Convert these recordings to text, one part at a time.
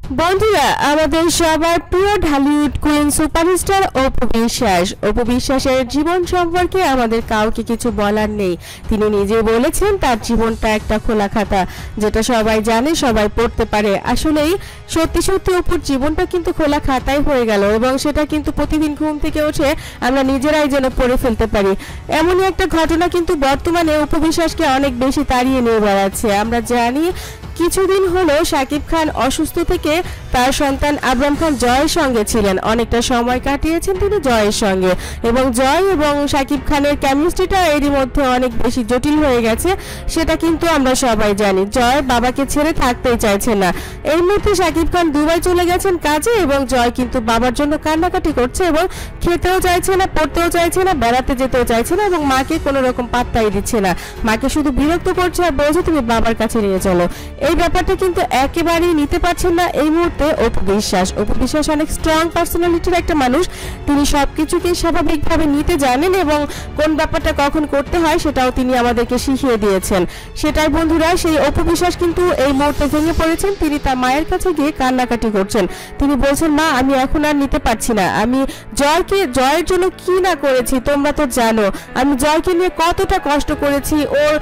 বন্ধুরা, আমাদের সবার প্রিয় ঢালিউড কুইন সুপারস্টার অপু বিশ্বাস। অপু বিশ্বাসের জীবন সম্পর্কে আমাদের কাউকে কিছু বলার নেই। তিনি নিজে বলেছেন তার জীবনটা একটা খোলা খাতা, যেটা সবাই জানে, সবাই পড়তে পারে। আসলেই সত্যি সত্যি অপুর জীবনটা কিন্তু খোলা খাতাই হয়ে গেল, এবং সেটা কিন্তু প্রতিদিন ঘুম থেকে উঠে আমরা নিজেরাই যেন পড়ে ফেলতে পারি। এমনই একটা ঘটনা কিন্তু বর্তমানে অপু বিশ্বাসকে অনেক বেশি তাড়িয়ে নিয়ে বেড়াচ্ছে। আমরা জানি কিছুদিন হলো শাকিব খান অসুস্থ থেকে তার সন্তান আবরাম খান জয়ের সঙ্গে ছিলেন, অনেকটা সময় কাটিয়েছেন তিনি জয়ের সঙ্গে, এবং জয় এবং শাকিব খানের কেমিস্ট্রিটা এরই মধ্যে অনেক বেশি জটিল হয়ে গেছে, সেটা কিন্তু আমরা সবাই জানি। জয় বাবাকে ছেড়ে থাকতেই চাইছে না। এর মধ্যে শাকিব খান দুবাই চলে গেছেন কাজে, এবং জয় কিন্তু বাবার জন্য কান্নাকাটি করছে, এবং খেতেও চাইছে না, পড়তেও চাইছে না, বেড়াতে যেতেও চাইছে না, এবং মাকে কোনো রকম পাত্তাই দিচ্ছে না। মাকে শুধু বিরক্ত করছে আর বলছে তুমি বাবার কাছে নিয়ে চলো। এই ব্যাপারটা কিন্তু একেবারেই নিতে পারছেন না এই মুহূর্তে অপু বিশ্বাস। অপু বিশ্বাস অনেক স্ট্রং পার্সোনালিটির একটা মানুষ। তিনি সবকিছুকে স্বাভাবিকভাবে নিতে জানেন, এবং কোন ব্যাপারটা কখন করতে হয় সেটাও তিনি আমাদেরকে শিখিয়ে দিয়েছেন। সেটাই বন্ধুরা, সেই অপু বিশ্বাস কিন্তু এই মুহূর্তে ভেঙে পড়েছেন। তিনি তার মায়ের কাছে গিয়ে কান্নাকাটি করছেন। তিনি বলছেন, মা আমি এখন আর নিতে পারছি না, আমি জয়ের জন্য কি না করেছি তোমরা তো জানো। আমি জয়কে নিয়ে কতটা কষ্ট করেছি, ওর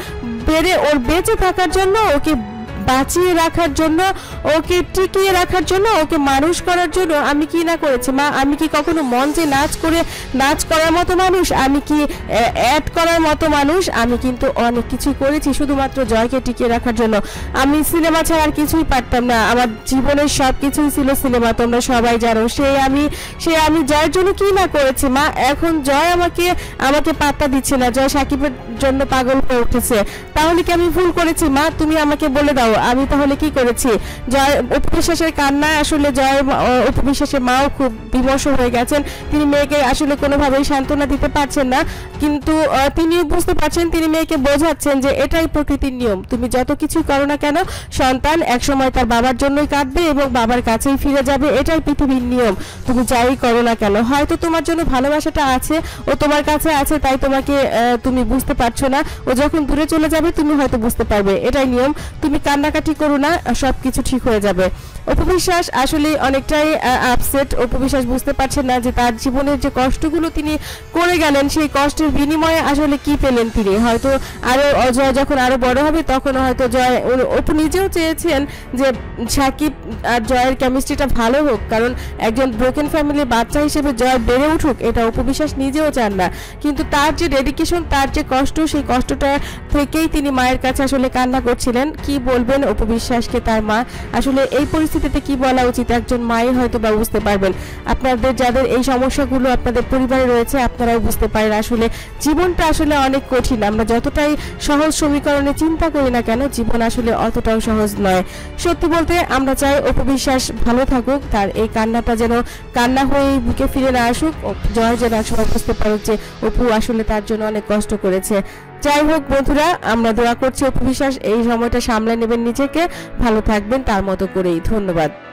বেঁচে থাকার জন্য, ওকে বাঁচিয়ে রাখার জন্য, ওকে টিকিয়ে রাখার জন্য, ওকে মানুষ করার জন্য আমি কি না করেছি। মা আমি কি কখনো মঞ্চে নাচ করার মতো মানুষ, আমি কি অ্যাড করার মতো মানুষ? আমি কিন্তু অনেক কিছু করেছি শুধুমাত্র জয়কে টিকিয়ে রাখার জন্য। আমি সিনেমা ছাড়া আর কিছুই পারতাম না, আমার জীবনের সব কিছুই ছিল সিনেমা, তোমরা সবাই জানো। সে আমি জয়ের জন্য কি না করেছি মা। এখন জয় আমাকে পাত্তা দিচ্ছে না, জয় সাকিবের জন্য পাগল হয়ে উঠেছে। তাহলে কি আমি ভুল করেছি মা? তুমি আমাকে বলে দাও আমি তাহলে কি করেছি? জয় অপু বিশ্বাসের কান্নায় আসলে অপু বিশ্বাসের মাও খুব বিমর্ষ হয়ে গেছেন। তিনি মেয়েকে আসলে কোনোভাবেই সান্ত্বনা দিতে পারছেন না, কিন্তু তিনিও বুঝতে পারছেন, তিনি মেয়েকে বোঝাচ্ছেন যে এটাই প্রকৃতির নিয়ম। তুমি যত কিছু করো না কেন, সন্তান একসময় তার বাবার জন্যই কাঁদবে এবং বাবার কাছেই ফিরে যাবে, এটাই পৃথিবীর নিয়ম। তুমি যাই করো না কেন, হয়তো তোমার জন্য ভালোবাসাটা আছে, ও তোমার কাছে আছে, তাই তুমি বুঝতে পারছো না। ও যখন দূরে চলে যাবে তুমি হয়তো বুঝতে পারবে, এটাই নিয়ম। তুমি কান্নাকাটি করো না, সবকিছু ঠিক হয়ে যাবে। অপু বিশ্বাস আসলে অনেকটাই আপসেট। অপু বিশ্বাস বুঝতে পারছেন না যে তার জীবনের যে কষ্টগুলো তিনি করে গেলেন, সেই কষ্টের বিনিময়ে আসলে কি পেলেন তিনি। হয়তো জয় যখন আরো বড় হবে তখন হয়তো অপু নিজেও চেয়েছেন যে সাকিব আর জয়ের কেমিস্ট্রিটা ভালো হোক, কারণ একজন ব্রোকেন ফ্যামিলির বাচ্চা হিসেবে জয় বেড়ে উঠুক, এটা অপু বিশ্বাস নিজেও চান না। কিন্তু তার যে ডেডিকেশন, তার যে কষ্ট, সেই কষ্টটা থেকেই তিনি মায়ের কাছে আসলে কান্না করছিলেন। কি বলবেন অপু বিশ্বাসকে তার মা? আসলে এই পরিস্থিতিতে কি বলা উচিত একজন মাই হয়তো বা বুঝতে পারবেন। আপনাদের যাদের এই সমস্যাগুলো আপনাদের পরিবারে রয়েছে, আপনারাও বুঝতে পারেন আসলে জীবনটা আসলে অনেক কঠিন। আমরা যতটাই সহজ সমীকরণে চিন্তা করি না কেন, জীবন আসলে অতটাও সহজ নয়। সত্যি বলতে আমরা চাই অপু বিশ্বাস ভালো থাকুক, তার এই কান্নাটা যেন কান্না হয়ে বুকে ফিরে না আসুক। জয় যেন একসময় বুঝতে পারুক যে অপু আসলে তার জন্য অনেক কষ্ট করেছে। যাই হোক বন্ধুরা, আমরা দোয়া করছি অপু বিশ্বাস এই সময়টা সামলে নেবেন, নিজেকে ভালো থাকবেন তার মতো করেই। ধন্যবাদ।